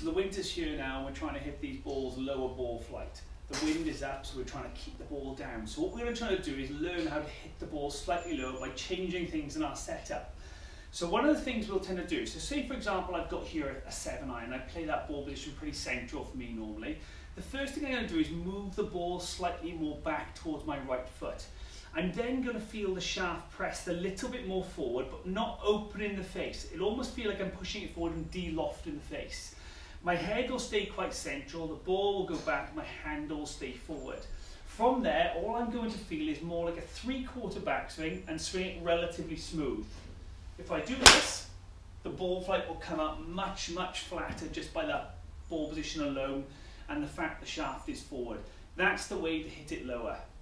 So the winter's here now and we're trying to hit these balls lower ball flight. The wind is up, so we're trying to keep the ball down. So what we're going to try to do is learn how to hit the ball slightly lower by changing things in our setup. So one of the things we'll tend to do, so say for example I've got here a 7 iron, I play that ball position pretty central for me normally. The first thing I'm going to do is move the ball slightly more back towards my right foot. I'm then going to feel the shaft pressed a little bit more forward, but not open in the face. It'll almost feel like I'm pushing it forward and de-lofting the face. My head will stay quite central, the ball will go back, my hand will stay forward. From there, all I'm going to feel is more like a 3/4 backswing and swing it relatively smooth. If I do this, the ball flight will come out much, much flatter just by that ball position alone and the fact the shaft is forward. That's the way to hit it lower.